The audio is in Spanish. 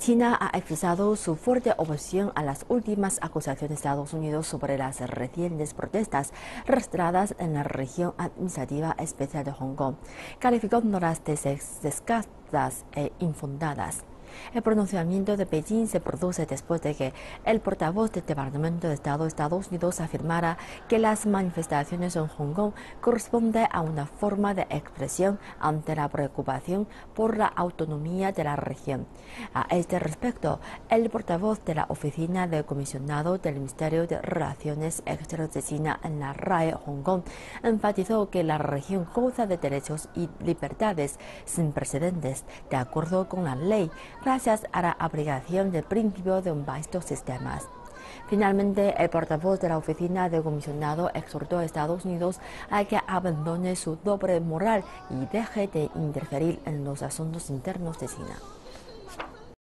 China ha expresado su fuerte oposición a las últimas acusaciones de Estados Unidos sobre las recientes protestas registradas en la región administrativa especial de Hong Kong, calificándolas de sesgadas e infundadas. El pronunciamiento de Beijing se produce después de que el portavoz del Departamento de Estado de Estados Unidos afirmara que las manifestaciones en Hong Kong corresponden a una forma de expresión ante la preocupación por la autonomía de la región. A este respecto, el portavoz de la Oficina del Comisionado del Ministerio de Relaciones Exteriores de China en la RAE Hong Kong enfatizó que la región goza de derechos y libertades sin precedentes de acuerdo con la ley, gracias a la aplicación del principio de un vasto sistema. Finalmente, el portavoz de la Oficina del Comisionado exhortó a Estados Unidos a que abandone su doble moral y deje de interferir en los asuntos internos de China.